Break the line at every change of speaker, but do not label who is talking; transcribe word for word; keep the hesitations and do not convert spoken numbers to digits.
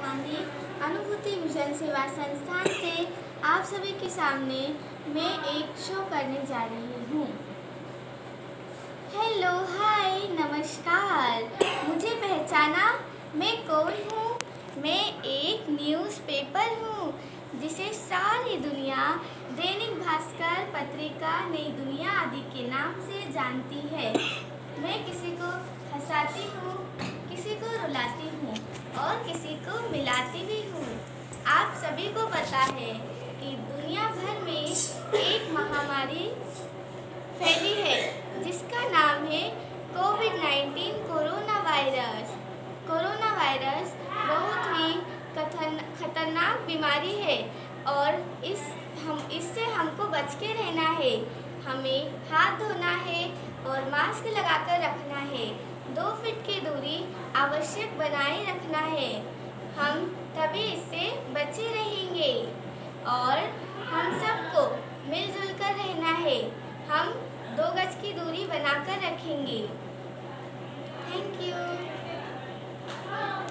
गांधी अनुभूति विजन सेवा संस्थान से आप सभी के सामने मैं एक शो करने जा रही हूँ। हेलो, हाय, नमस्कार। मुझे पहचाना? मैं कौन हूँ? मैं एक न्यूज़पेपर हूँ जिसे सारी दुनिया दैनिक भास्कर, पत्रिका, नई दुनिया आदि के नाम से जानती है। मैं किसी को हंसाती हूँ, किसी को रुलाती हूँ और किसी को मिलाती भी हूँ। आप सभी को पता है कि दुनिया भर में एक महामारी फैली है जिसका नाम है Covid nineteen corona virus. Corona virus बहुत ही खतरनाक बीमारी है और इस हम इससे हमको बच के रहना है। हमें हाथ धोना है और मास्क लगाकर रखना है। दो फीट की दूरी आवश्यक बनाए रखना है। हम तभी इससे बचे रहेंगे और हम सबको मिलजुल कर रहना है। हम दो गज की दूरी बनाकर रखेंगे। Thank you.